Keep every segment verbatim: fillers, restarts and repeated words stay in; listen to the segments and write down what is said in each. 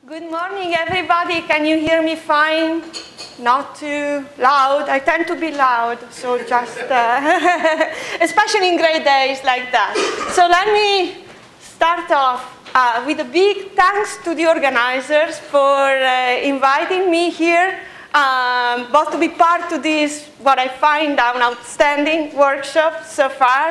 Good morning, everybody. Can you hear me fine? Not too loud. I tend to be loud, so just, uh, especially in great days like that. So let me start off uh, with a big thanks to the organizers for uh, inviting me here, um, both to be part of this, what I find an outstanding workshop so far,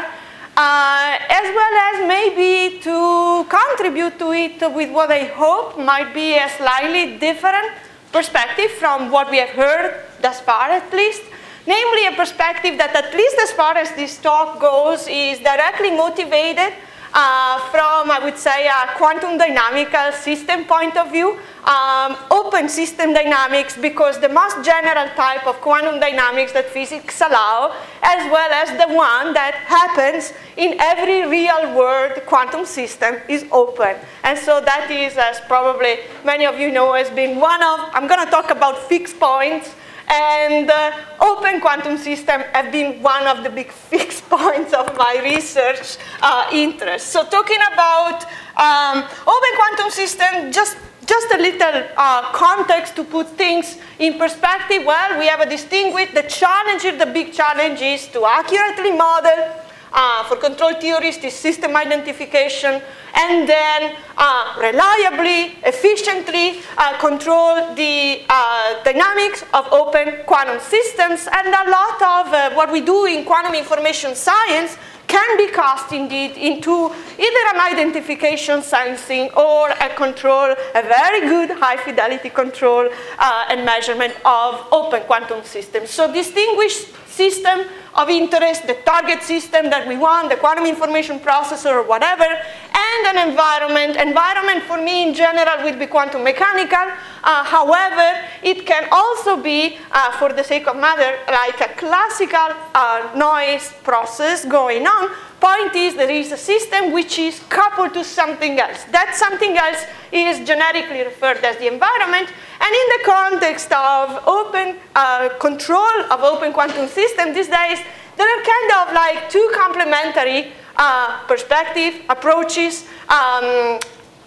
Uh, as well as maybe to contribute to it with what I hope might be a slightly different perspective from what we have heard thus far, at least. Namely, a perspective that, at least as far as this talk goes, is directly motivated uh, from, I would say, a quantum dynamical system point of view, um, open system dynamics, because the most general type of quantum dynamics that physics allow, as well as the one that happens in every real world quantum system, is open. And so that is, as probably many of you know, has been one of, I'm going to talk about fixed points, and uh, open quantum systems have been one of the big fixed points of my research uh, interest. So talking about um, open quantum system, just Just a little uh, context to put things in perspective. Well, we have a distinguished, the challenge here, the big challenge is to accurately model uh, for control theories this system identification, and then uh, reliably, efficiently uh, control the uh, dynamics of open quantum systems. And a lot of uh, what we do in quantum information science can be cast indeed into either an identification sensing or a control, a very good high fidelity control uh, and measurement of open quantum systems. So distinguished system of interest, the target system that we want, the quantum information processor or whatever, and an environment. Environment for me in general will be quantum mechanical. Uh, however, it can also be, uh, for the sake of matter, like a classical uh, noise process going on. Point is, there is a system which is coupled to something else. That something else is generically referred as the environment. And in the context of open uh, control of open quantum system these days, there are kind of like two complementary uh, perspective approaches. Um,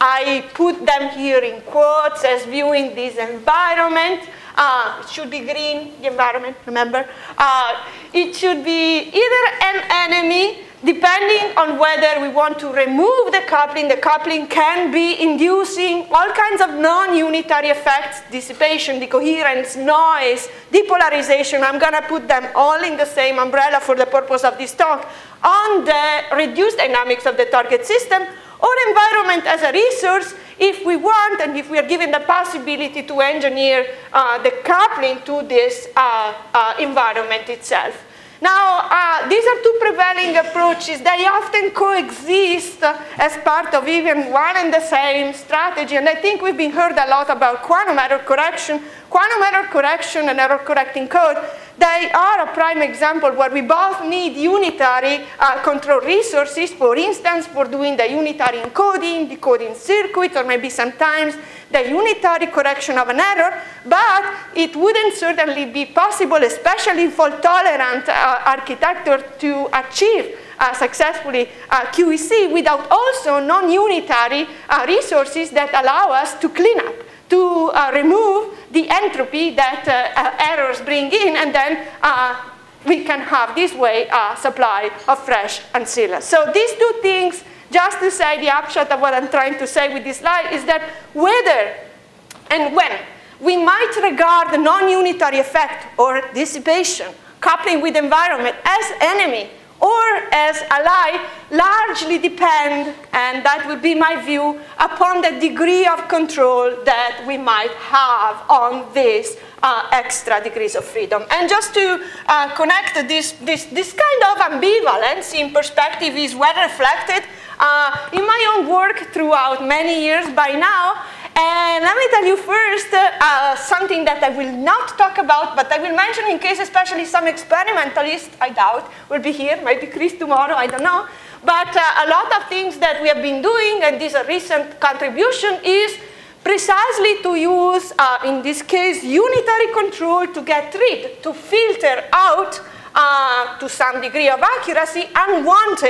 I put them here in quotes as viewing this environment. Uh, it should be green, the environment, remember? Uh, it should be either an enemy, depending on whether we want to remove the coupling. The coupling can be inducing all kinds of non-unitary effects, dissipation, decoherence, noise, depolarization. I'm going to put them all in the same umbrella for the purpose of this talk on the reduced dynamics of the target system, or environment as a resource if we want, and if we are given the possibility to engineer uh, the coupling to this uh, uh, environment itself. Now, uh, these are two prevailing approaches. They often coexist uh, as part of even one and the same strategy. And I think we've been heard a lot about quantum error correction. Quantum error correction and error correcting code, they are a prime example where we both need unitary uh, control resources, for instance, for doing the unitary encoding, decoding circuits, or maybe sometimes the unitary correction of an error, but it wouldn't certainly be possible, especially in fault-tolerant uh, architecture, to achieve uh, successfully uh, Q E C without also non-unitary uh, resources that allow us to clean up, to uh, remove the entropy that uh, uh, errors bring in, and then uh, we can have this way a supply of fresh ancilla. So these two things, just to say the upshot of what I'm trying to say with this slide, is that whether and when we might regard the non-unitary effect or dissipation, coupling with environment, as enemy or as ally, largely depend, and that would be my view, upon the degree of control that we might have on these uh, extra degrees of freedom. And just to uh, connect this, this, this kind of ambivalence in perspective is well reflected uh, in my own work throughout many years by now. And let me tell you first uh, uh, something that I will not talk about, but I will mention in case especially some experimentalists, I doubt, will be here, maybe Chris tomorrow, I don't know. But uh, a lot of things that we have been doing, and this is a recent contribution, is precisely to use, uh, in this case, unitary control to get rid, to filter out, uh, to some degree of accuracy, unwanted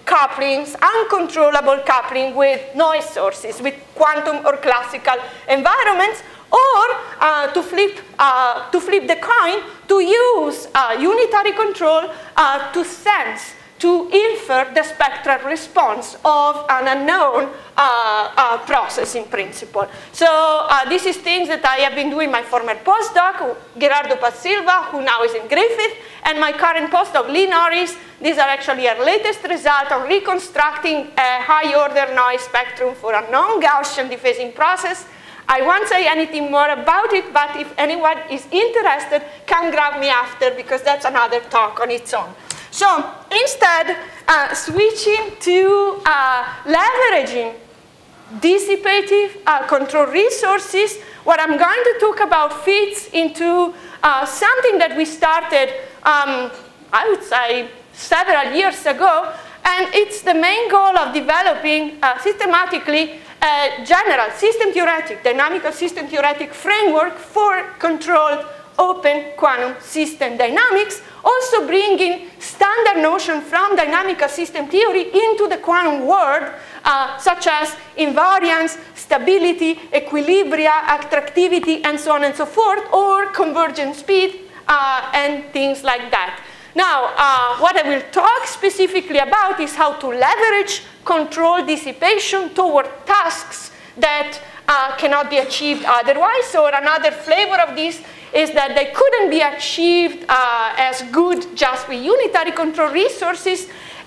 couplings, uncontrollable coupling with noise sources, with quantum or classical environments, or uh, to, flip, uh, to flip the coin, to use uh, unitary control uh, to sense, to infer the spectral response of an unknown uh, uh, process in principle. So uh, this is things that I have been doing my former postdoc, Gerardo Paz Silva, who now is in Griffith, and my current postdoc, Lee Norris. These are actually our latest result on reconstructing a high-order noise spectrum for a non-Gaussian dephasing process. I won't say anything more about it, but if anyone is interested, come grab me after, because that's another talk on its own. So instead, uh, switching to uh, leveraging dissipative uh, control resources, what I'm going to talk about fits into uh, something that we started, um, I would say, several years ago, and it's the main goal of developing uh, systematically a general system theoretic, dynamical system theoretic framework for controlled open quantum system dynamics, also bringing standard notion from dynamical system theory into the quantum world, uh, such as invariance, stability, equilibria, attractivity, and so on and so forth, or convergent speed, uh, and things like that. Now, uh, what I will talk specifically about is how to leverage control dissipation toward tasks that uh, cannot be achieved otherwise. Or another flavor of this is that they couldn't be achieved uh, as good just with unitary control resources.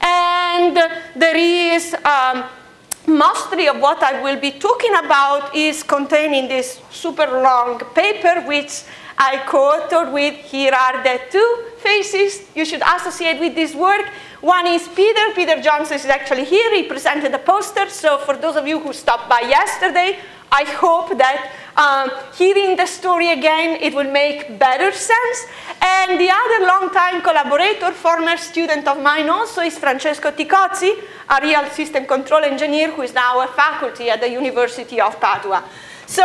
And there is um, mostly of what I will be talking about is contained in this super long paper, which I co-authored with. Here are the two faces you should associate with this work. One is Peter. Peter Johnson is actually here. He presented the poster. So for those of you who stopped by yesterday, I hope that um, hearing the story again, it will make better sense. And the other longtime collaborator, former student of mine also, is Francesco Ticozzi, a real system control engineer who is now a faculty at the University of Padua. So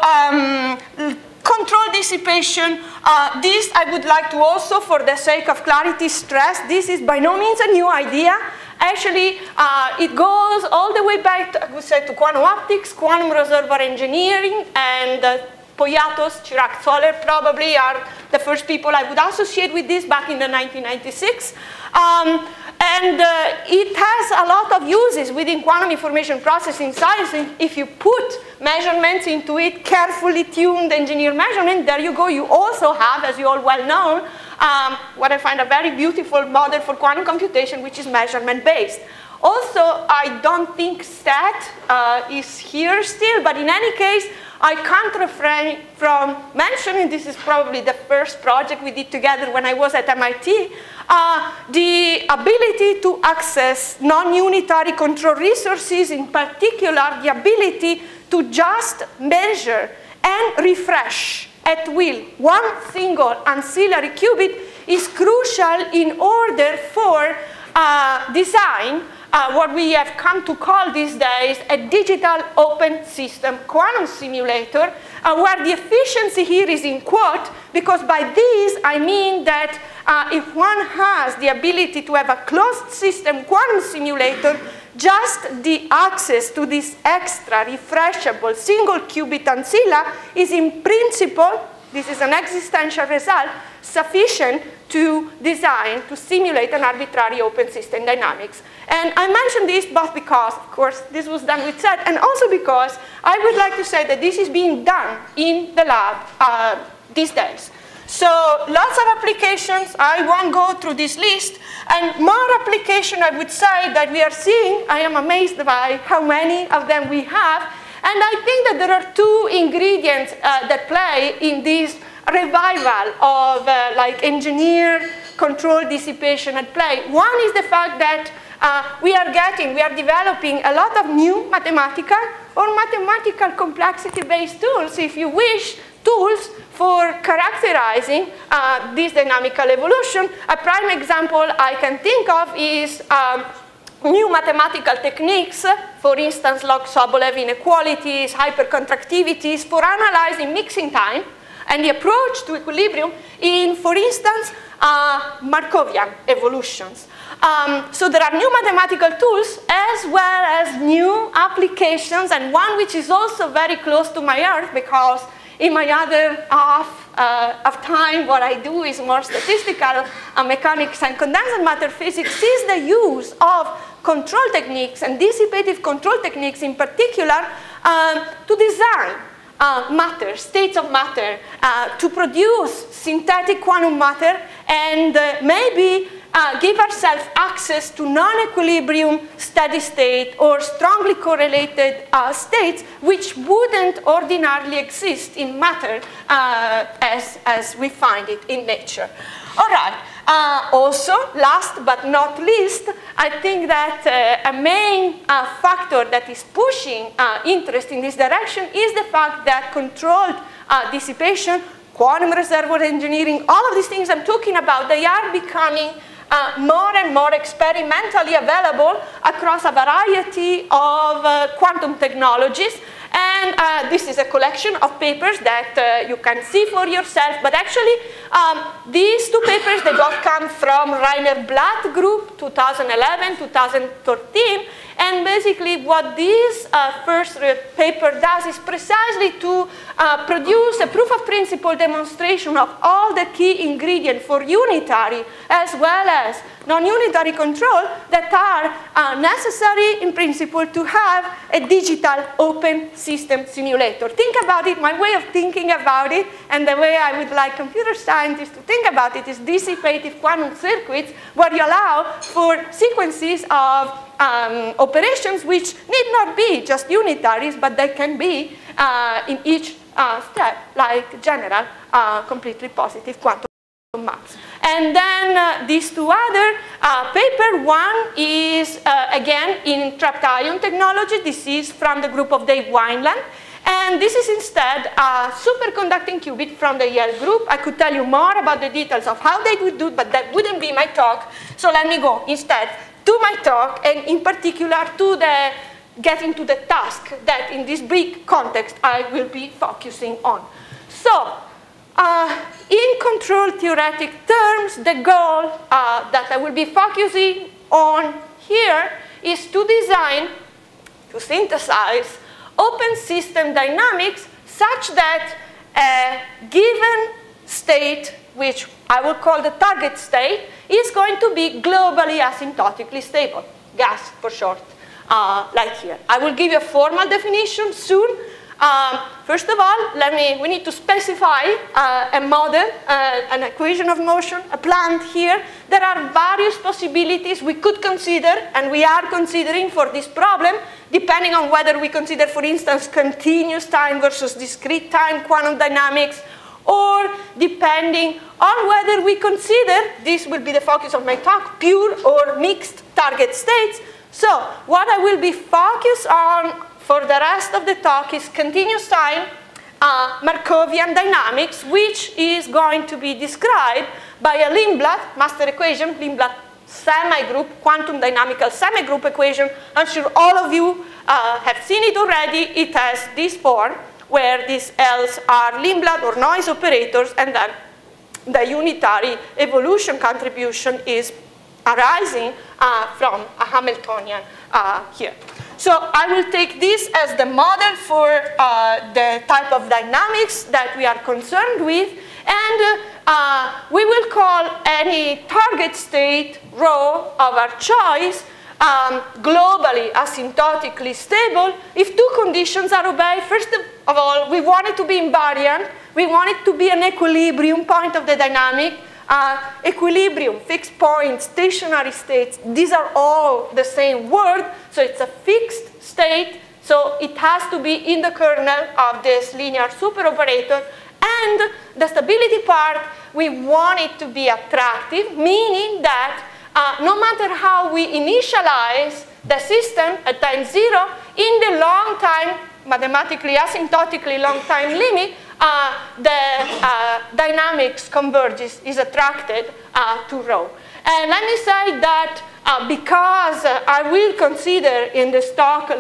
um, control dissipation, uh, this I would like to also, for the sake of clarity, stress, this is by no means a new idea. Actually, uh, it goes all the way back to, I would say, to quantum optics, quantum reservoir engineering, and uh, Poyatos, Chirac-Soler probably are the first people I would associate with this back in the nineteen ninety-six. Um, and uh, it has a lot of uses within quantum information processing science. If you put measurements into it, carefully tuned engineered measurement, there you go. You also have, as you all well know, um, what I find a very beautiful model for quantum computation, which is measurement-based. Also, I don't think STAT uh, is here still, but in any case, I can't refrain from mentioning, this is probably the first project we did together when I was at M I T, uh, the ability to access non-unitary control resources, in particular the ability to just measure and refresh at will one single ancillary qubit is crucial in order for uh, design Uh, what we have come to call these days a digital open system quantum simulator, uh, where the efficiency here is in quote, because by this I mean that uh, if one has the ability to have a closed system quantum simulator, just the access to this extra refreshable single qubit ancilla is in principle, this is an existential result, sufficient to design, to simulate an arbitrary open system dynamics. And I mention this both because, of course, this was done with SET, and also because I would like to say that this is being done in the lab uh, these days. So lots of applications. I won't go through this list. And more application, I would say, that we are seeing. I am amazed by how many of them we have. And I think that there are two ingredients uh, that play in this revival of uh, like engineered control dissipation at play. One is the fact that uh, we are getting, we are developing a lot of new mathematical or mathematical complexity-based tools, if you wish, tools for characterizing uh, this dynamical evolution. A prime example I can think of is um, new mathematical techniques, for instance, log Sobolev inequalities, hypercontractivities, for analyzing mixing time and the approach to equilibrium in, for instance, uh, Markovian evolutions. Um, so there are new mathematical tools as well as new applications, and one which is also very close to my heart because in my other half uh, of time what I do is more statistical uh, mechanics and condensed matter physics, is the use of control techniques and dissipative control techniques in particular um, to design uh, matter, states of matter, uh, to produce synthetic quantum matter and uh, maybe Uh, give ourselves access to non-equilibrium steady state or strongly correlated uh, states which wouldn't ordinarily exist in matter uh, as, as we find it in nature. All right. Uh, also, last but not least, I think that uh, a main uh, factor that is pushing uh, interest in this direction is the fact that controlled uh, dissipation, quantum reservoir engineering, all of these things I'm talking about, they are becoming Uh, more and more experimentally available across a variety of uh, quantum technologies. And uh, this is a collection of papers that uh, you can see for yourself. But actually, um, these two papers, they both come from Rainer Blatt group, two thousand eleven, two thousand thirteen. And basically what this uh, first paper does is precisely to uh, produce a proof of principle demonstration of all the key ingredients for unitary as well as non-unitary control that are uh, necessary in principle to have a digital open system simulator. Think about it, my way of thinking about it, and the way I would like computer scientists to think about it is dissipative quantum circuits where you allow for sequences of Um, operations which need not be just unitaries, but they can be uh, in each uh, step, like general, uh, completely positive quantum maps. And then uh, these two other uh, paper, one is uh, again in trapped ion technology. This is from the group of Dave Wineland. And this is instead a superconducting qubit from the Yale group. I could tell you more about the details of how they would do it, but that wouldn't be my talk. So let me go instead to my talk, and in particular to the getting to the task that in this big context I will be focusing on. So, uh, in control theoretic terms, the goal uh, that I will be focusing on here is to design, to synthesize open system dynamics such that a given state, which I will call the target state, is going to be globally asymptotically stable, gas for short, uh, like here. I will give you a formal definition soon. Um, first of all, let me, we need to specify uh, a model, uh, an equation of motion, a plant here. There are various possibilities we could consider, and we are considering for this problem, depending on whether we consider, for instance, continuous time versus discrete time quantum dynamics, or depending on whether we consider, this will be the focus of my talk, pure or mixed target states. So what I will be focused on for the rest of the talk is continuous time uh, Markovian dynamics, which is going to be described by a Lindblad master equation, Lindblad semi-group, quantum dynamical semi-group equation. I'm sure all of you uh, have seen it already. It has this form, where these L's are Lindblad or noise operators, and then the unitary evolution contribution is arising uh, from a Hamiltonian uh, here. So I will take this as the model for uh, the type of dynamics that we are concerned with, and uh, we will call any target state rho of our choice Um, globally asymptotically stable if two conditions are obeyed. First of all, we want it to be invariant. We want it to be an equilibrium point of the dynamic. Uh, equilibrium, fixed point, stationary states, these are all the same word. So it's a fixed state. So it has to be in the kernel of this linear superoperator. And the stability part, we want it to be attractive, meaning that Uh, no matter how we initialize the system at time zero, in the long time, mathematically asymptotically long time limit, uh, the uh, dynamics converges, is attracted uh, to rho. And let me say that uh, because uh, I will consider in this talk a,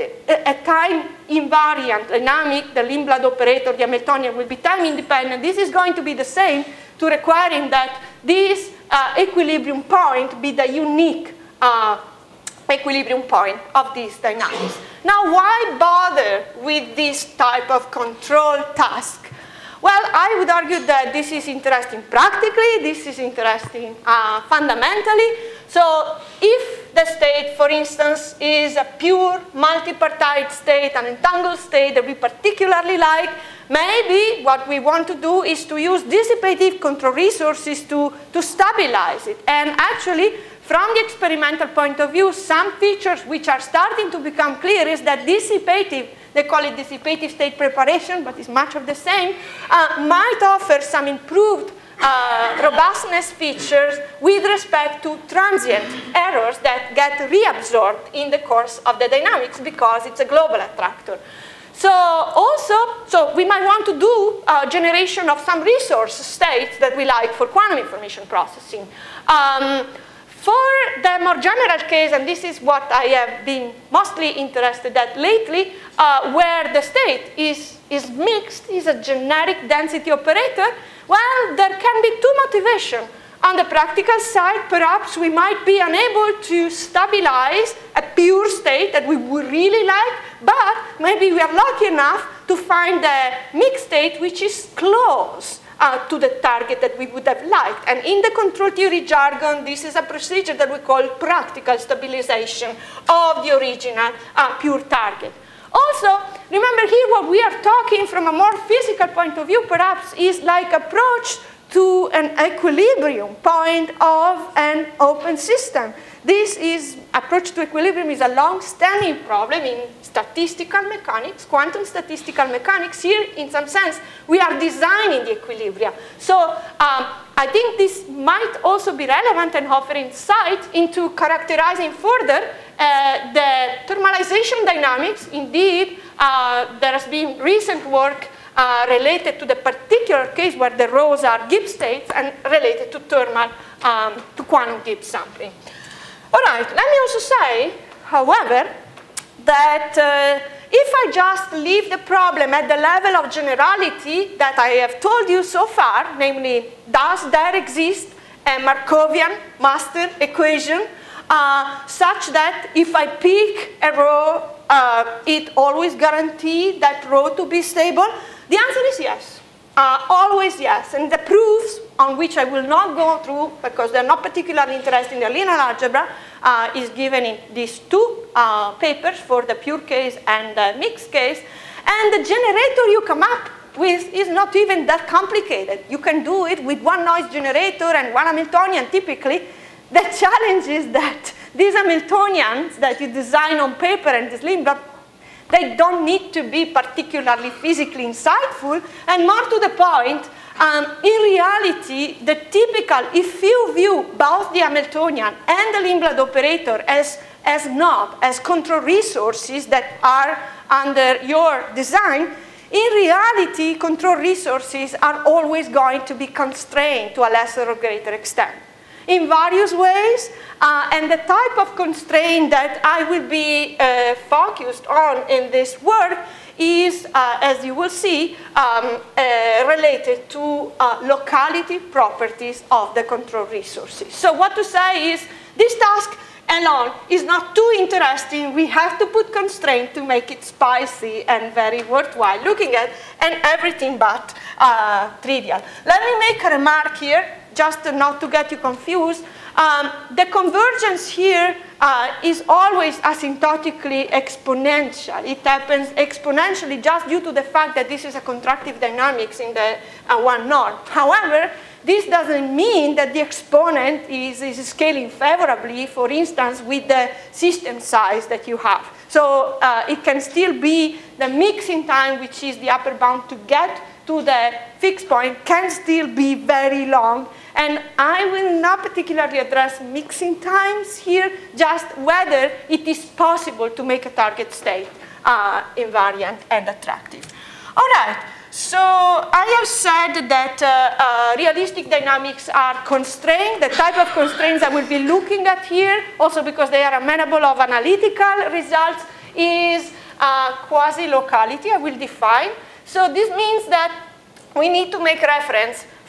a time invariant dynamic, the Lindblad operator, the Hamiltonian will be time independent. This is going to be the same to requiring that this uh, equilibrium point be the unique uh, equilibrium point of these dynamics. Now, why bother with this type of control task? Well, I would argue that this is interesting practically, this is interesting uh, fundamentally. So if the state, for instance, is a pure multipartite state, an entangled state that we particularly like, maybe what we want to do is to use dissipative control resources to, to stabilize it. And actually, from the experimental point of view, some features which are starting to become clear is that dissipative, they call it dissipative state preparation, but it's much of the same, uh, might offer some improved uh, robustness features with respect to transient errors that get reabsorbed in the course of the dynamics because it's a global attractor. So also, so we might want to do a generation of some resource states that we like for quantum information processing. Um, For the more general case, and this is what I have been mostly interested at lately, uh, where the state is, is mixed, is a generic density operator, well, there can be two motivations. On the practical side, perhaps we might be unable to stabilize a pure state that we would really like, but maybe we are lucky enough to find a mixed state which is close Uh, to the target that we would have liked. And in the control theory jargon, this is a procedure that we call practical stabilization of the original uh, pure target. Also, remember here what we are talking from a more physical point of view perhaps is like approach to an equilibrium point of an open system. This is, approach to equilibrium is a long-standing problem in statistical mechanics, quantum statistical mechanics. Here, in some sense, we are designing the equilibria. So um, I think this might also be relevant and offer insight into characterizing further uh, the thermalization dynamics. Indeed, uh, there has been recent work Uh, related to the particular case where the rows are Gibbs states and related to thermal, um, to quantum Gibbs sampling. All right, let me also say, however, that uh, if I just leave the problem at the level of generality that I have told you so far, namely, does there exist a Markovian master equation uh, such that if I pick a row, uh, it always guarantees that row to be stable? The answer is yes, uh, always yes. And the proofs, on which I will not go through because they're not particularly interested in the linear algebra, uh, is given in these two uh, papers for the pure case and the mixed case. And the generator you come up with is not even that complicated. You can do it with one noise generator and one Hamiltonian typically. The challenge is that these Hamiltonians that you design on paper and this Lindblad, they don't need to be particularly physically insightful, and more to the point, um, in reality, the typical, if you view both the Hamiltonian and the Lindblad operator as, as knob, as control resources that are under your design, in reality, control resources are always going to be constrained to a lesser or greater extent in various ways, uh, and the type of constraint that I will be uh, focused on in this work is, uh, as you will see, um, uh, related to uh, locality properties of the control resources. So what to say is, this task alone is not too interesting. We have to put constraint to make it spicy and very worthwhile looking at, and everything but uh, trivial. Let me make a remark here, just not to get you confused. Um, the convergence here uh, is always asymptotically exponential. It happens exponentially just due to the fact that this is a contractive dynamics in the uh, one norm. However, this doesn't mean that the exponent is, is scaling favorably, for instance, with the system size that you have. So uh, it can still be the mixing time, which is the upper bound to get to the fixed point, can still be very long. And I will not particularly address mixing times here, just whether it is possible to make a target state uh, invariant and attractive. All right, so I have said that uh, uh, realistic dynamics are constrained. The type of constraints I will be looking at here, also because they are amenable of analytical results, is uh, quasi-locality. I will define. So this means that we need to make reference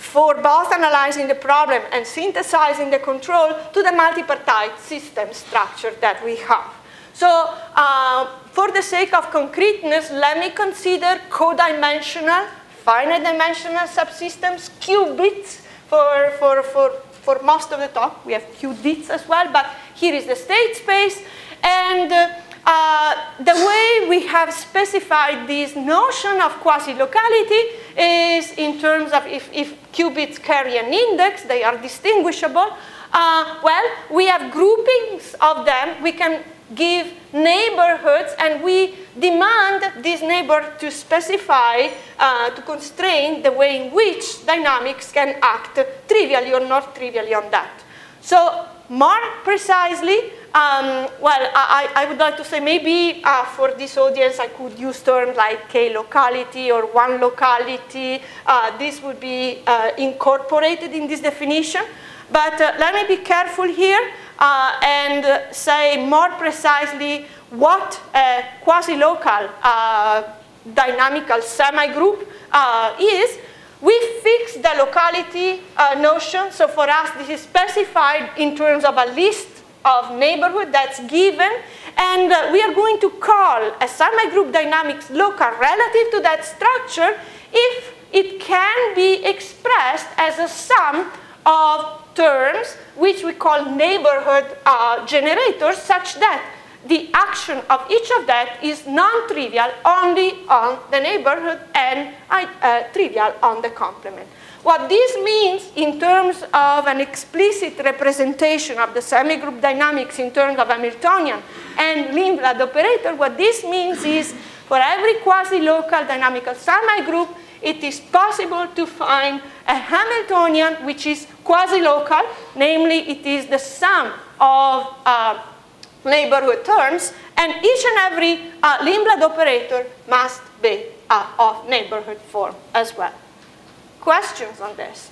for both analyzing the problem and synthesizing the control to the multipartite system structure that we have. So uh, for the sake of concreteness, let me consider codimensional, finite dimensional subsystems, qubits for, for, for, for most of the talk. We have qubits as well, but here is the state space. And uh, uh, the way we have specified this notion of quasi-locality is in terms of if, if qubits carry an index, they are distinguishable. Uh, well, we have groupings of them. We can give neighborhoods, and we demand this neighbor to specify, uh, to constrain the way in which dynamics can act trivially or not trivially on that. So more precisely, um, well, I, I would like to say maybe uh, for this audience I could use terms like k-locality or one locality. Uh, this would be uh, incorporated in this definition. But uh, let me be careful here uh, and uh, say more precisely what a quasi-local uh, dynamical semigroup uh, is. We fix the locality uh, notion. So for us, this is specified in terms of a list of neighborhood that's given. And uh, we are going to call a semigroup dynamics local relative to that structure if it can be expressed as a sum of terms, which we call neighborhood uh, generators, such that the action of each of that is non-trivial only on the neighborhood and uh, trivial on the complement. What this means in terms of an explicit representation of the semigroup dynamics in terms of Hamiltonian and Lindblad operator, what this means is for every quasi-local dynamical semigroup, it is possible to find a Hamiltonian which is quasi-local, namely it is the sum of uh, neighborhood terms, and each and every uh, Lindblad operator must be uh, of neighborhood form as well. Questions on this?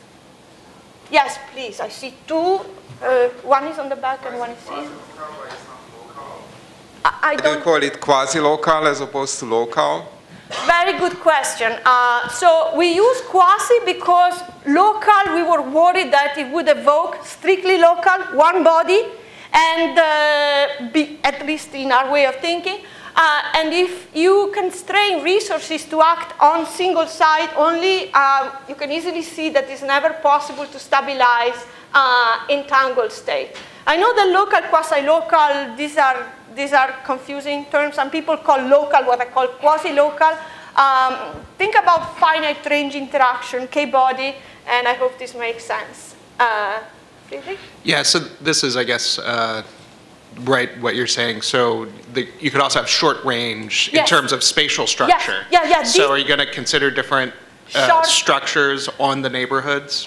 Yes, please. I see two. Uh, one is on the back and one is here. I, I don't do you call it quasi-local as opposed to local? Very good question. Uh, so we use quasi because local, we were worried that it would evoke strictly local, one body, and uh, be, at least in our way of thinking. Uh, and if you constrain resources to act on single site only, uh, you can easily see that it's never possible to stabilize uh, entangled state. I know that local, quasi-local, these are, these are confusing terms. Some people call local what I call quasi-local. Um, think about finite range interaction, k-body, and I hope this makes sense. Uh, Friedrich? Yeah, so this is, I guess, uh, right what you're saying. So the, you could also have short range Yes. in terms of spatial structure. Yeah, yeah, yeah. So These- are you going to consider different uh, Short- structures on the neighborhoods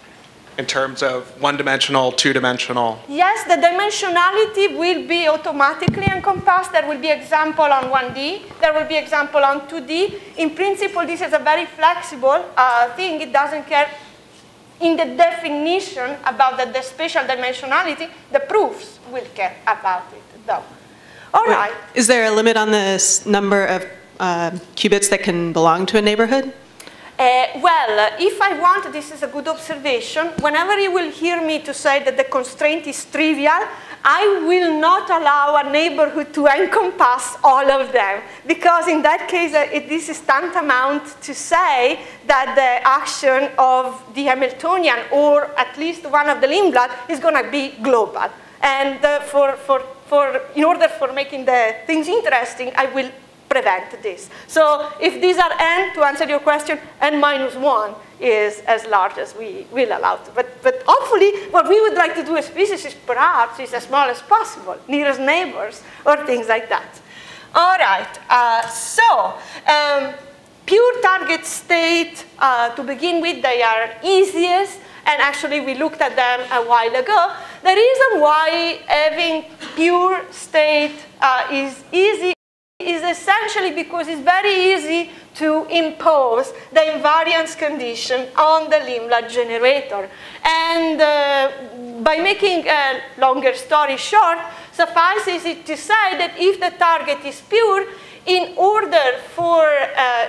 in terms of one-dimensional, two-dimensional? Yes, the dimensionality will be automatically encompassed. There will be example on one D. There will be example on two D. In principle, this is a very flexible uh, thing. It doesn't care in the definition about the, the spatial dimensionality. The proofs will care about it, though. All Wait, right. Is there a limit on the s- number of uh, qubits that can belong to a neighborhood? Uh, well, uh, if I want, this is a good observation. Whenever you will hear me to say that the constraint is trivial, I will not allow a neighborhood to encompass all of them, because in that case, uh, it, this is tantamount to say that the action of the Hamiltonian, or at least one of the Lindblad, is going to be global. And uh, for, for, for, in order for making the things interesting, I will prevent this. So if these are n, to answer your question, n minus one is as large as we will allow to. But, but hopefully, what we would like to do as physicists perhaps is as small as possible, nearest neighbors, or things like that. All right, uh, so um, pure target state, uh, to begin with, they are easiest. And actually, we looked at them a while ago. The reason why having pure state uh, is easy is essentially because it's very easy to impose the invariance condition on the Lindblad generator. And uh, by making a longer story short, suffices it to say that if the target is pure, in order for uh,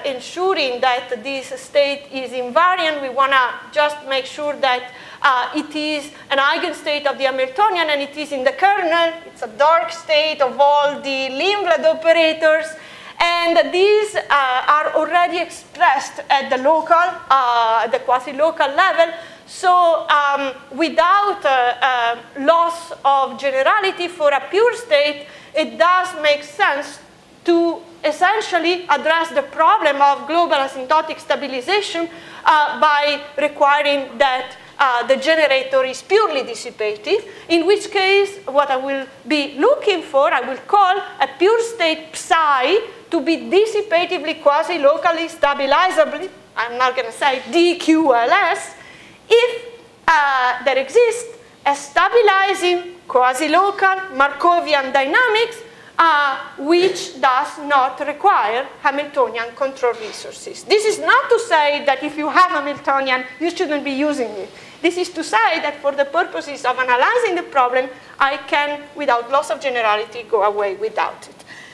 ensuring that this state is invariant, we want to just make sure that uh, it is an eigenstate of the Hamiltonian and it is in the kernel. It's a dark state of all the Lindblad operators. And these uh, are already expressed at the local, uh, the quasi-local level. So um, without uh, uh, loss of generality for a pure state, it does make sense to essentially address the problem of global asymptotic stabilization uh, by requiring that uh, the generator is purely dissipative, in which case what I will be looking for, I will call a pure state psi to be dissipatively quasi-locally stabilizably, I'm not going to say D Q L S, if uh, there exists a stabilizing quasi-local Markovian dynamics uh, which does not require Hamiltonian control resources. This is not to say that if you have Hamiltonian, you shouldn't be using it. This is to say that for the purposes of analyzing the problem, I can, without loss of generality, go away without it.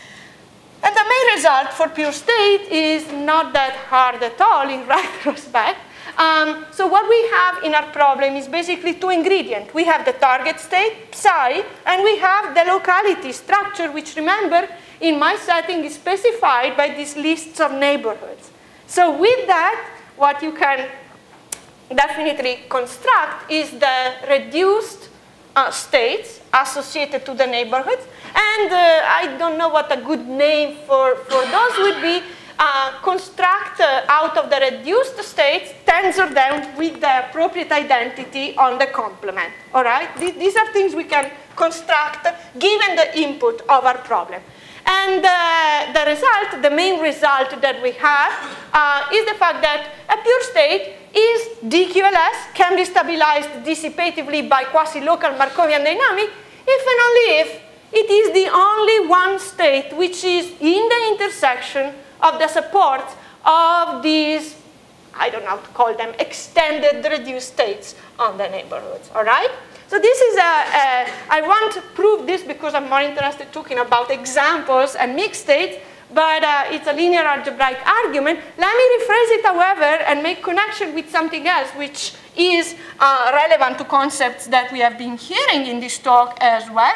And the main result for pure state is not that hard at all in retrospect. Um, so what we have in our problem is basically two ingredients. We have the target state, psi, and we have the locality structure, which, remember, in my setting is specified by these lists of neighborhoods. So with that, what you can definitely construct is the reduced uh, states associated to the neighborhoods. And uh, I don't know what a good name for, for those would be. Uh, construct uh, out of the reduced states, tensor them with the appropriate identity on the complement. All right? Th these are things we can construct given the input of our problem. And uh, the result, the main result that we have uh, is the fact that a pure state is D Q L S, can be stabilized dissipatively by quasi-local Markovian dynamic if and only if it is the only one state which is in the intersection of the support of these, I don't know how to call them, extended reduced states on the neighborhoods, all right? So this is a, a I want to prove this because I'm more interested talking about examples and mixed states, but uh, it's a linear algebraic argument. Let me rephrase it, however, and make connection with something else which is uh, relevant to concepts that we have been hearing in this talk as well.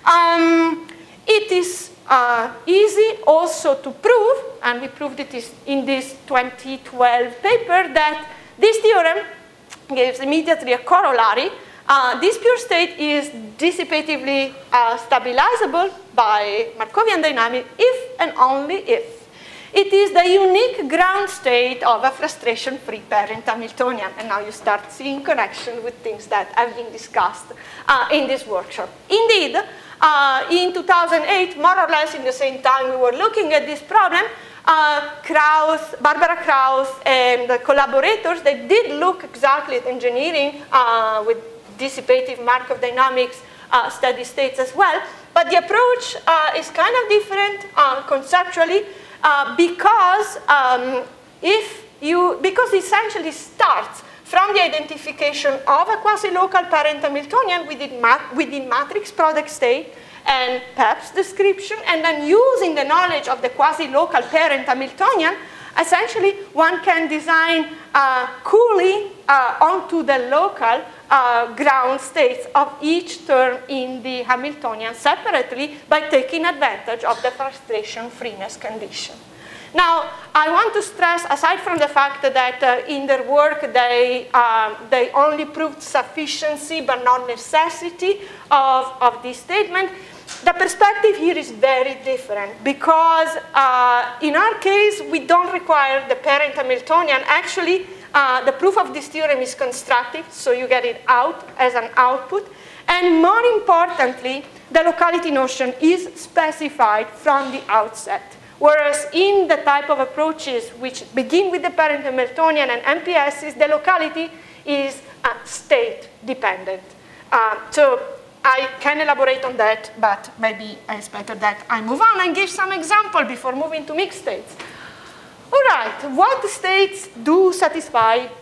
Um, it is Uh, easy also to prove, and we proved it is in this twenty twelve paper, that this theorem gives immediately a corollary. Uh, this pure state is dissipatively uh, stabilizable by Markovian dynamics if and only if it is the unique ground state of a frustration-free parent Hamiltonian. And now you start seeing connection with things that have been discussed uh, in this workshop. Indeed, Uh, in two thousand eight, more or less in the same time we were looking at this problem, uh, Krauss, Barbara Krauss and the collaborators, they did look exactly at engineering uh, with dissipative Markov dynamics uh, steady states as well. But the approach uh, is kind of different uh, conceptually uh, because um, if you, because it essentially starts from the identification of a quasi-local parent Hamiltonian within, mat within matrix product state and Pep's description, and then using the knowledge of the quasi-local parent Hamiltonian, essentially one can design uh, cooling uh, onto the local uh, ground states of each term in the Hamiltonian separately by taking advantage of the frustration freeness condition. Now, I want to stress, aside from the fact that uh, in their work they, um, they only proved sufficiency but not necessity of, of this statement, the perspective here is very different because uh, in our case, we don't require the parent Hamiltonian. Actually, uh, the proof of this theorem is constructive, so you get it out as an output. And more importantly, the locality notion is specified from the outset. Whereas in the type of approaches which begin with the parent Hamiltonian and M P Ss, the locality is uh, state dependent. Uh, so I can elaborate on that, but maybe it's better that I move on and give some example before moving to mixed states. All right, what states do satisfy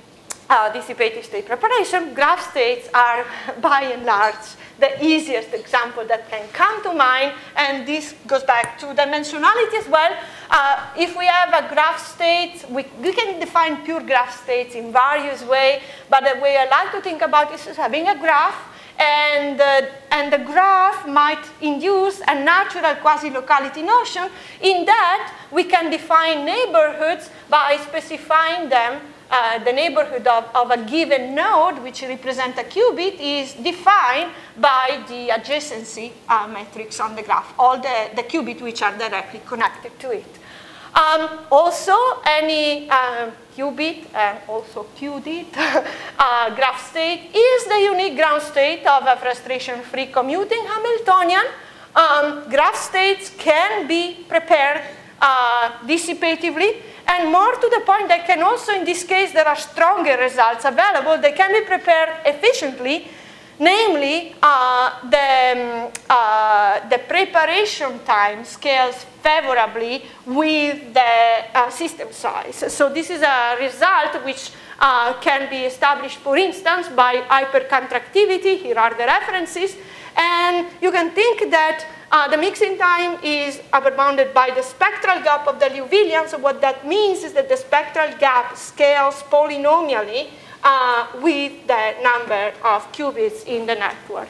uh, dissipative state preparation, graph states are, by and large, the easiest example that can come to mind, and this goes back to dimensionality as well. Uh, if we have a graph state, we, we can define pure graph states in various ways, but the way I like to think about this is having a graph, and, uh, and the graph might induce a natural quasi-locality notion in that we can define neighborhoods by specifying them. Uh, the neighborhood of, of a given node, which represents a qubit, is defined by the adjacency uh, metrics on the graph, all the, the qubits which are directly connected to it. Um, also, any uh, qubit, and also Q D I T, uh, graph state is the unique ground state of a frustration-free commuting Hamiltonian. Um, graph states can be prepared uh, dissipatively, and more to the point, they can also, in this case, there are stronger results available. They can be prepared efficiently, namely, uh, the, um, uh, the preparation time scales favorably with the uh, system size. So this is a result which uh, can be established, for instance, by hypercontractivity. Here are the references. And you can think that Uh, the mixing time is upper bounded by the spectral gap of the Liouvillean. So what that means is that the spectral gap scales polynomially uh, with the number of qubits in the network.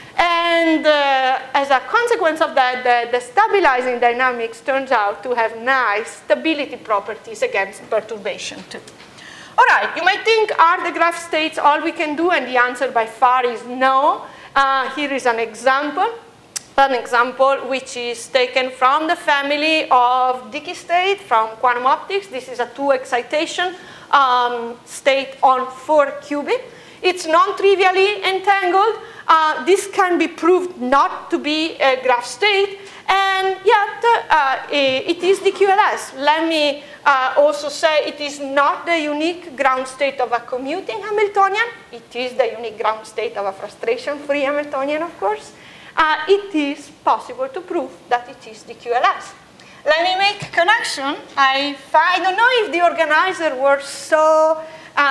And uh, as a consequence of that, the, the stabilizing dynamics turns out to have nice stability properties against perturbation too. All right, you might think, are the graph states all we can do? And the answer by far is no. Uh, here is an example. An example which is taken from the family of Dicke state from quantum optics. This is a two excitation um, state on four qubit. It's non-trivially entangled. Uh, this can be proved not to be a graph state, and yet uh, it is the Q L S. Let me uh, also say it is not the unique ground state of a commuting Hamiltonian. It is the unique ground state of a frustration-free Hamiltonian, of course. Uh, it is possible to prove that it is the Q L S. Let me make a connection. I, I don't know if the organizer were so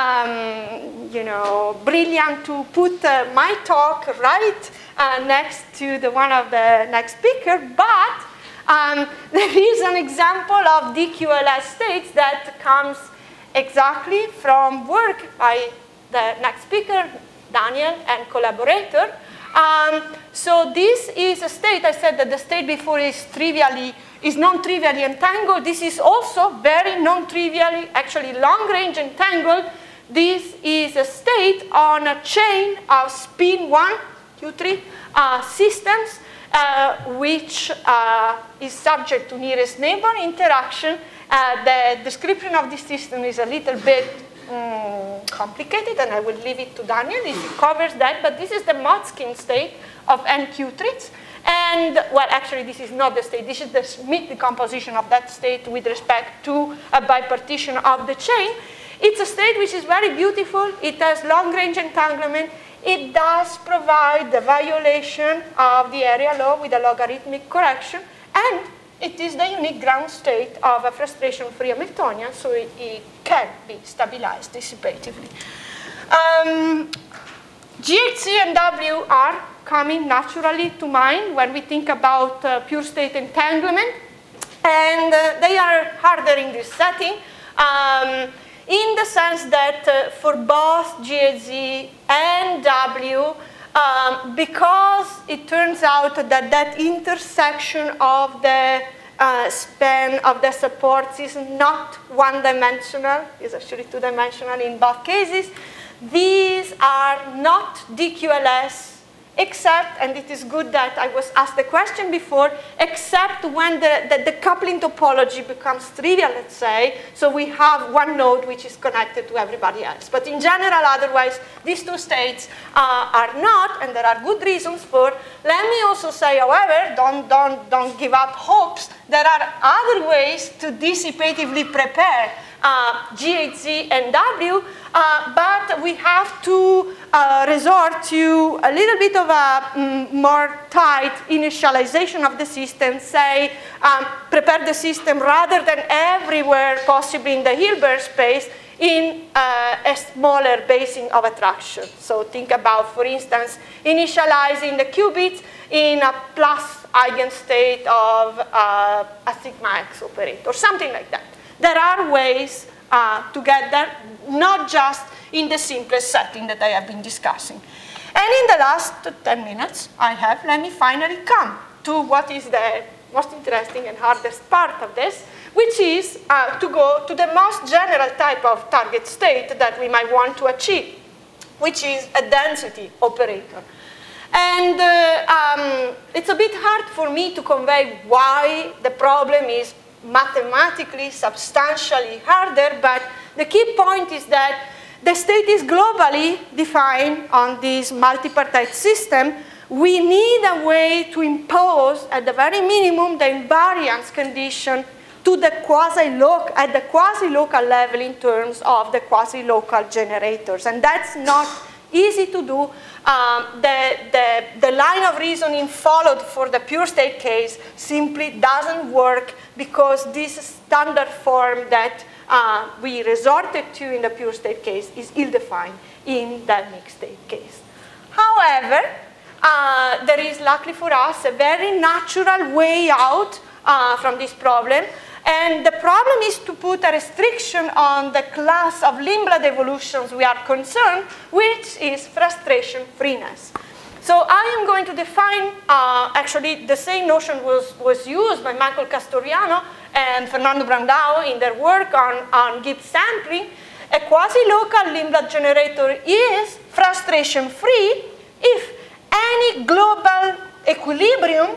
um, you know, brilliant to put uh, my talk right uh, next to the one of the next speaker, but um, there is an example of D Q L S states that comes exactly from work by the next speaker, Daniel, and collaborator. Um, so this is a state, I said that the state before is trivially, is non-trivially entangled. This is also very non-trivially, actually long-range entangled. This is a state on a chain of spin one, Q three uh, systems, uh, which uh, is subject to nearest neighbor interaction. Uh, the description of this system is a little bit Mm, complicated, and I will leave it to Daniel if he covers that, but this is the Motzkin state of N Q threes. And, well, actually, this is not the state. This is the Schmidt decomposition of that state with respect to a bipartition of the chain. It's a state which is very beautiful. It has long-range entanglement. It does provide the violation of the area law with a logarithmic correction, and it is the unique ground state of a frustration-free Hamiltonian, so it, it can be stabilized dissipatively. Um, G H C and W are coming naturally to mind when we think about uh, pure state entanglement, and uh, they are harder in this setting, um, in the sense that uh, for both G H Z and W, Um, because it turns out that that intersection of the uh, span of the supports is not one-dimensional, it's actually two-dimensional in both cases. These are not D Q L S, except, and it is good that I was asked the question before, except when the, the, the coupling topology becomes trivial, let's say, so we have one node which is connected to everybody else. But in general, otherwise, these two states uh, are not, and there are good reasons for. Let me also say, however, don't, don't, don't give up hopes. There are other ways to dissipatively prepare uh, G, H, Z, and W, uh, but we have to uh, resort to a little bit of a mm, more tight initialization of the system, say, um, prepare the system rather than everywhere, possibly in the Hilbert space, in uh, a smaller basin of attraction. So think about, for instance, initializing the qubits in a plus eigenstate of uh, a sigma x operator, something like that. There are ways uh, to get there, not just in the simplest setting that I have been discussing. And in the last ten minutes I have, let me finally come to what is the most interesting and hardest part of this, which is uh, to go to the most general type of target state that we might want to achieve, which is a density operator. And uh, um, it's a bit hard for me to convey why the problem is mathematically substantially harder, but the key point is that the state is globally defined on this multipartite system. We need a way to impose, at the very minimum, the invariance condition to the quasi-local, at the quasi-local level in terms of the quasi-local generators. And that's not easy to do. Um, the, the, the line of reasoning followed for the pure state case simply doesn't work because this standard form that uh, we resorted to in the pure state case is ill-defined in the mixed state case. However, uh, there is, luckily for us, a very natural way out uh, from this problem. And the problem is to put a restriction on the class of Lindblad evolutions we are concerned, which is frustration freeness. So I am going to define, uh, actually the same notion was, was used by Michael Castoriano and Fernando Brandao in their work on, on Gibbs sampling. A quasi-local Lindblad generator is frustration free if any global equilibrium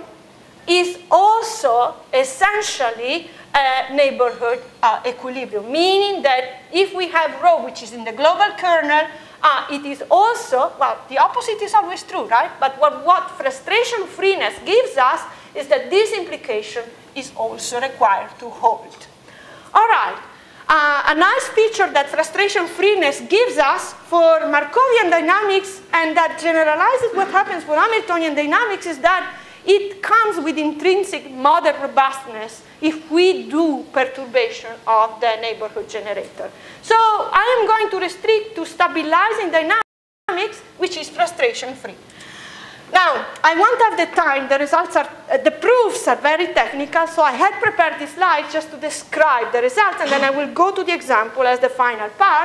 is also essentially a neighborhood uh, equilibrium, meaning that if we have rho, which is in the global kernel, uh, it is also, well, the opposite is always true, right? But what, what frustration freeness gives us is that this implication is also required to hold. All right, uh, a nice feature that frustration freeness gives us for Markovian dynamics, and that generalizes what happens for Hamiltonian dynamics, is that it comes with intrinsic model robustness if we do perturbation of the neighborhood generator. So I am going to restrict to stabilizing dynamics, which is frustration free. Now, I won't have the time. The results are, uh, the proofs are very technical, so I had prepared this slide just to describe the results, and then I will go to the example as the final part.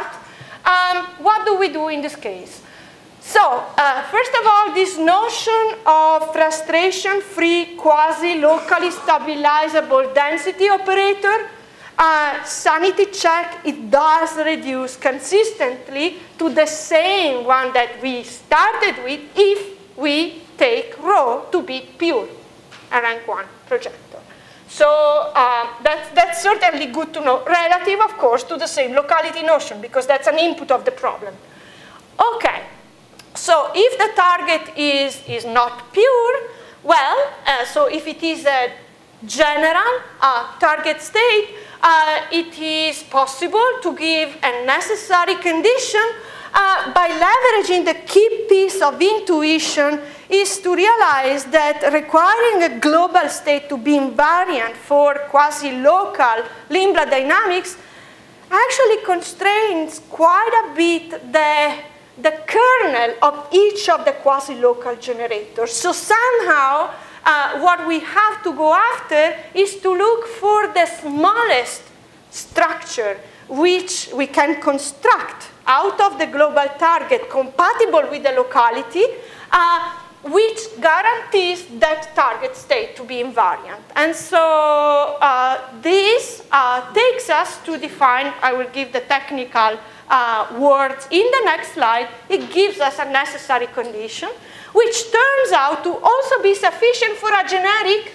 Um, what do we do in this case? So, uh, first of all, this notion of frustration-free, quasi-locally stabilizable density operator, uh, sanity check, it does reduce consistently to the same one that we started with if we take rho to be pure, a rank one projector. So uh, that's, that's certainly good to know, relative, of course, to the same locality notion, because that's an input of the problem. Okay. So if the target is, is not pure, well, uh, so if it is a general uh, target state, uh, it is possible to give a necessary condition uh, by leveraging the key piece of intuition is to realize that requiring a global state to be invariant for quasi-local Lindblad dynamics actually constrains quite a bit the the kernel of each of the quasi-local generators. So somehow, uh, what we have to go after is to look for the smallest structure which we can construct out of the global target compatible with the locality, uh, which guarantees that target state to be invariant. And so uh, this uh, takes us to define, I will give the technical Uh, words in the next slide. It gives us a necessary condition, which turns out to also be sufficient for a generic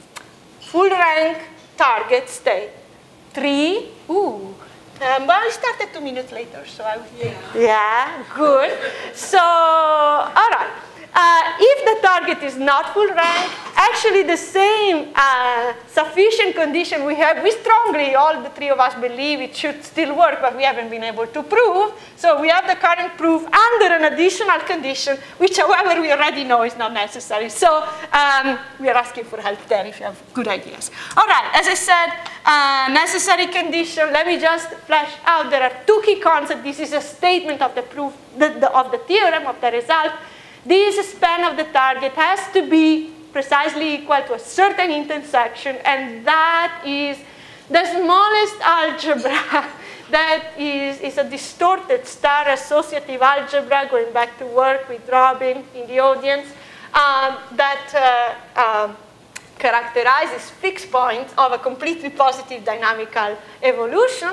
full rank target state. Three, ooh. Um, well, I started two minutes later, so I would think. Yeah, yeah, good. So, all right. Uh, if the target is not full rank, actually the same uh, sufficient condition we have, we strongly, all the three of us believe it should still work, but we haven't been able to prove. So we have the current proof under an additional condition, which however we already know is not necessary. So um, we are asking for help there if you have good ideas. All right, as I said, uh, necessary condition, let me just flesh out, there are two key concepts. This is a statement of the proof, the, the, of the theorem, of the result. This span of the target has to be precisely equal to a certain intersection, and that is the smallest algebra that is, is a distorted star associative algebra, going back to work with Robin in the audience, um, that uh, uh, characterizes fixed points of a completely positive dynamical evolution.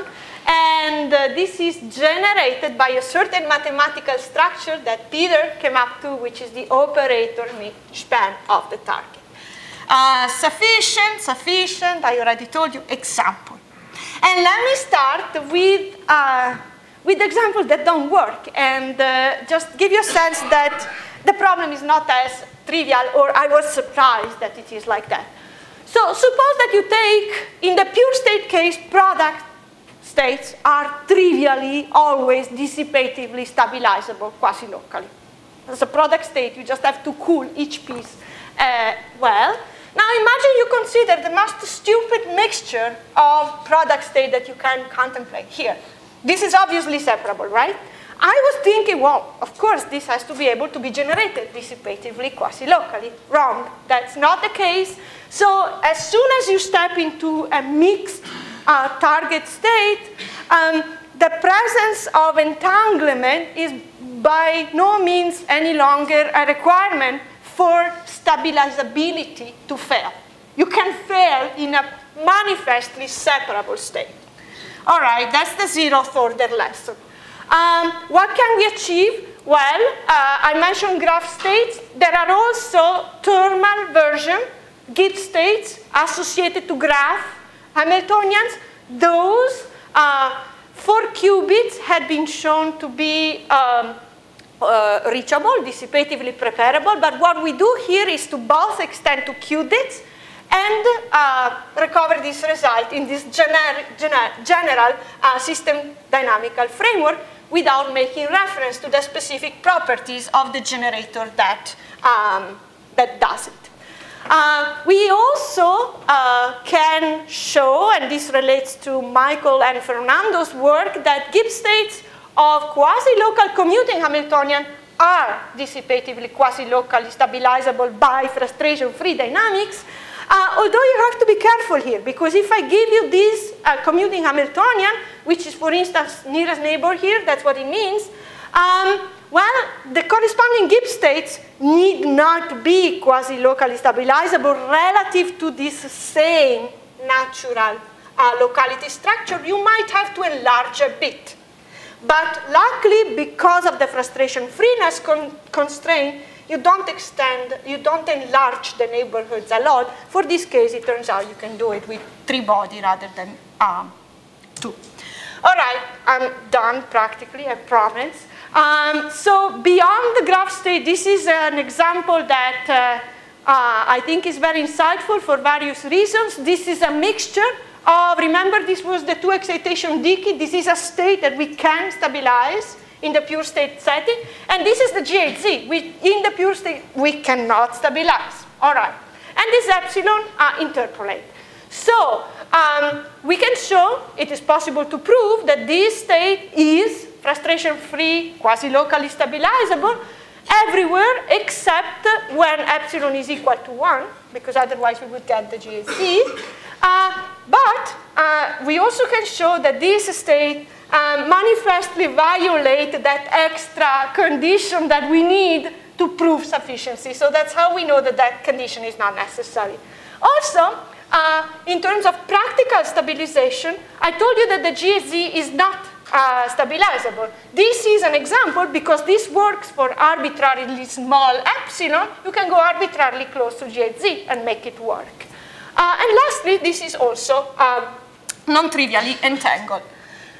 And uh, this is generated by a certain mathematical structure that Peter came up to, which is the operator span of the target. Uh, sufficient, sufficient, I already told you, example. And let me start with, uh, with examples that don't work, and uh, just give you a sense that the problem is not as trivial, or I was surprised that it is like that. So suppose that you take, in the pure state case, product states are trivially always dissipatively stabilizable quasi-locally. As a product state, you just have to cool each piece uh, well. Now imagine you consider the most stupid mixture of product state that you can contemplate here. This is obviously separable, right? I was thinking, well, of course, this has to be able to be generated dissipatively quasi-locally. Wrong, that's not the case. So as soon as you step into a mixed Uh, target state, um, the presence of entanglement is by no means any longer a requirement for stabilizability to fail. You can fail in a manifestly separable state. All right, that's the zeroth order lesson. Um, what can we achieve? Well, uh, I mentioned graph states. There are also thermal version, Gibbs states associated to graph Hamiltonians. Those uh, four qubits had been shown to be um, uh, reachable, dissipatively preparable, but what we do here is to both extend to qubits and uh, recover this result in this gener gener general uh, system dynamical framework without making reference to the specific properties of the generator that, um, that does it. Uh, we also uh, can show, and this relates to Michael and Fernando's work, that Gibbs states of quasi-local commuting Hamiltonian are dissipatively quasi-locally stabilizable by frustration-free dynamics, uh, although you have to be careful here, because if I give you this uh, commuting Hamiltonian, which is, for instance, nearest neighbor here, that's what it means, um, well, the corresponding Gibbs states need not be quasi-locally stabilizable relative to this same natural uh, locality structure. You might have to enlarge a bit. But luckily, because of the frustration freeness con constraint, you don't extend, you don't enlarge the neighborhoods a lot. For this case, it turns out you can do it with three body rather than um, two. All right, I'm done practically, I promise. Um, so beyond the graph state, this is an example that uh, uh, I think is very insightful for various reasons. This is a mixture of, remember this was the two excitation decay, this is a state that we can stabilize in the pure state setting, and this is the G H Z, we, in the pure state we cannot stabilize, all right. And this epsilon uh, interpolate. So um, we can show, it is possible to prove that this state is frustration-free, quasi-locally stabilizable everywhere except when epsilon is equal to one, because otherwise we would get the G H Z. Uh, but uh, we also can show that this state um, manifestly violates that extra condition that we need to prove sufficiency. So that's how we know that that condition is not necessary. Also, uh, in terms of practical stabilization, I told you that the G H Z is not Uh, stabilizable. This is an example because this works for arbitrarily small epsilon. You can go arbitrarily close to G H Z and make it work. Uh, and lastly, this is also uh, non-trivially entangled.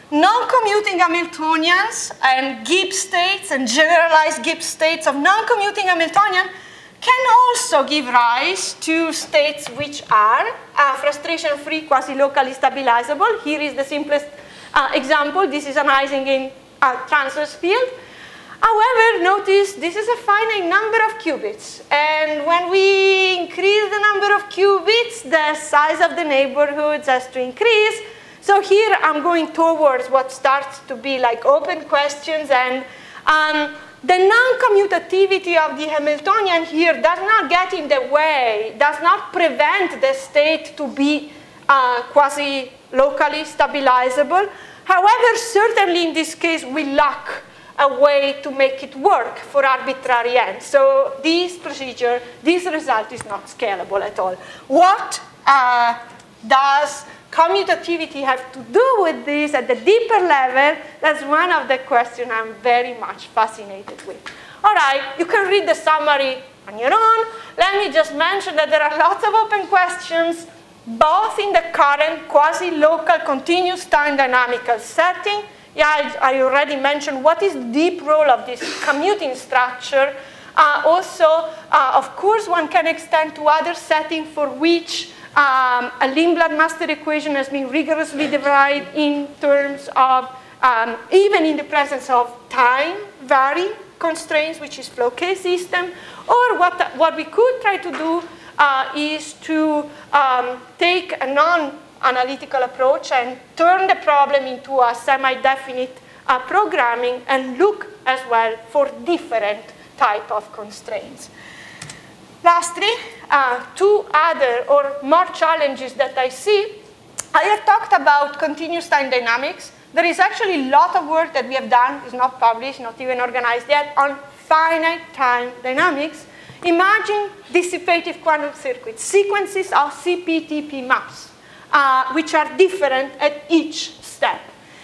non-commuting Hamiltonians and Gibbs states and generalized Gibbs states of non-commuting Hamiltonian can also give rise to states which are uh, frustration-free, quasi-locally stabilizable. Here is the simplest uh, example. This is an Ising uh, transverse field. However, notice this is a finite number of qubits. And when we increase the number of qubits, the size of the neighborhoods has to increase. So here I'm going towards what starts to be like open questions. And um, the non-commutativity of the Hamiltonian here does not get in the way, does not prevent the state to be uh, quasi-locally stabilizable. However, certainly in this case, we lack a way to make it work for arbitrary ends. So this procedure, this result is not scalable at all. What uh, does commutativity have to do with this at the deeper level? That's one of the questions I'm very much fascinated with. All right, you can read the summary on your own. Let me just mention that there are lots of open questions, both in the current quasi-local continuous time dynamical setting. Yeah, I, I already mentioned what is the deep role of this commuting structure. Uh, also, uh, of course, one can extend to other settings for which um, a Lindblad master equation has been rigorously derived in terms of, um, even in the presence of time varying constraints, which is flow K system. Or what, what we could try to do uh, is to um, take a non analytical approach and turn the problem into a semi-definite uh, programming and look as well for different type of constraints. Lastly, uh, two other or more challenges that I see. I have talked about continuous time dynamics. There is actually a lot of work that we have done, it's not published, not even organized yet, on finite time dynamics. Imagine dissipative quantum circuits, sequences of C P T P maps. Uh, which are different at each step.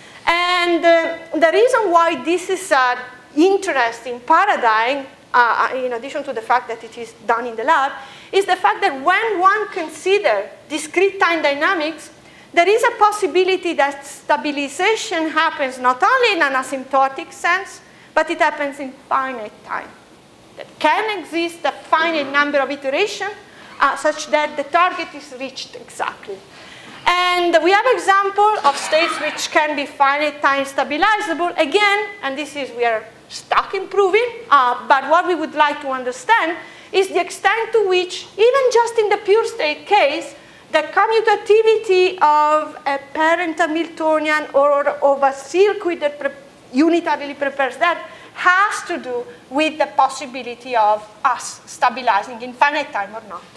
And uh, the reason why this is an interesting paradigm, uh, in addition to the fact that it is done in the lab, is the fact that when one considers discrete time dynamics, there is a possibility that stabilization happens not only in an asymptotic sense, but it happens in finite time. There can exist a finite number of iterations uh, such that the target is reached exactly. And we have example of states which can be finite time stabilizable again, and this is we are stuck in proving, uh, but what we would like to understand is the extent to which, even just in the pure state case, the commutativity of a parent Hamiltonian or of a circuit that pre unitarily prepares that has to do with the possibility of us stabilizing in finite time or not.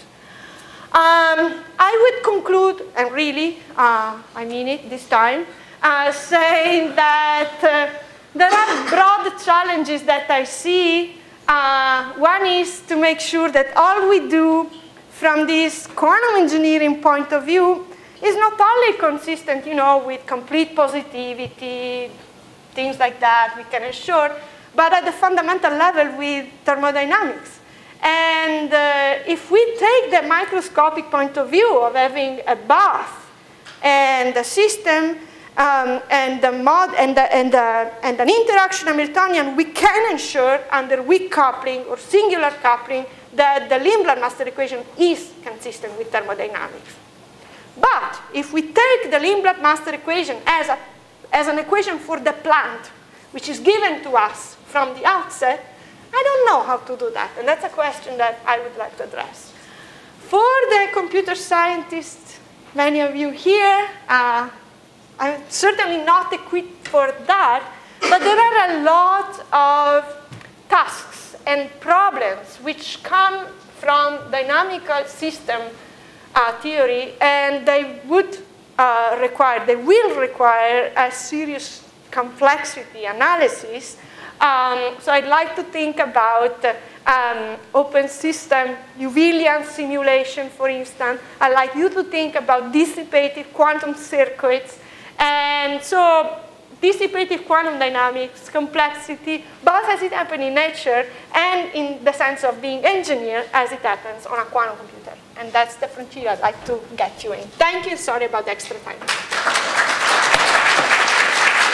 Um, I would conclude, and really, uh, I mean it this time, uh, saying that uh, there are broad challenges that I see. Uh, one is to make sure that all we do from this quantum engineering point of view is not only consistent, you know, with complete positivity, things like that we can assure, but at the fundamental level with thermodynamics. And uh, if we take the microscopic point of view of having a bath and a system um, and, the mod and, the, and, the, and an interaction Hamiltonian, we can ensure under weak coupling or singular coupling that the Lindblad master equation is consistent with thermodynamics. But if we take the Lindblad master equation as, a, as an equation for the plant, which is given to us from the outset, I don't know how to do that, and that's a question that I would like to address. For the computer scientists, many of you here, uh, I'm certainly not equipped for that, but there are a lot of tasks and problems which come from dynamical system uh, theory, and they would uh, require, they will require a serious complexity analysis. Um, so I'd like to think about uh, um, open system Wheelian simulation, for instance. I'd like you to think about dissipative quantum circuits. And so dissipative quantum dynamics, complexity, both as it happens in nature and in the sense of being engineered as it happens on a quantum computer. And that's the frontier I'd like to get you in. Thank you. Sorry about the extra time.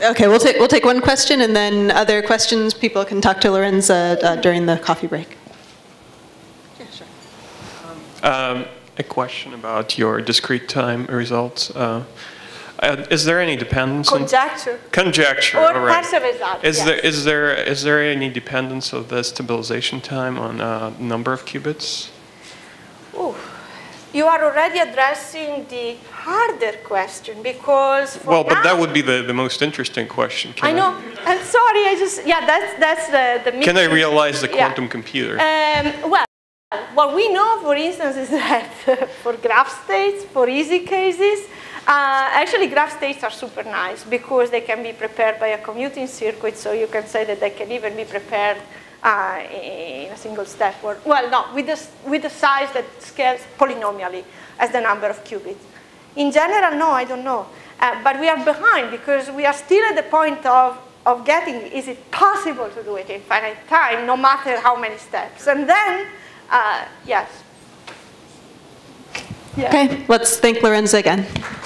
Okay, we'll take, we'll take one question, and then other questions, people can talk to Lorenza uh, during the coffee break. Yeah, sure. Um, a question about your discrete time results. Uh, uh, is there any dependence? Conjecture. On, conjecture. Or all right. partial result. Is yes. there is there is there any dependence of the stabilization time on uh, number of qubits? Ooh. You are already addressing the harder question because for Well, but now, that would be the, the most interesting question. Can I know. I'm sorry. I just yeah. That's that's the the. Can I realize the yeah. quantum computer? Um, well, what we know, for instance, is that for graph states, for easy cases, uh, actually graph states are super nice because they can be prepared by a commuting circuit. So you can say that they can even be prepared uh, in a single step. Or, well, no, with the with the size that scales polynomially as the number of qubits. In general, no, I don't know. Uh, but we are behind because we are still at the point of, of getting, is it possible to do it in finite time, no matter how many steps? And then, uh, yes. Yeah. Okay, let's thank Lorenza again.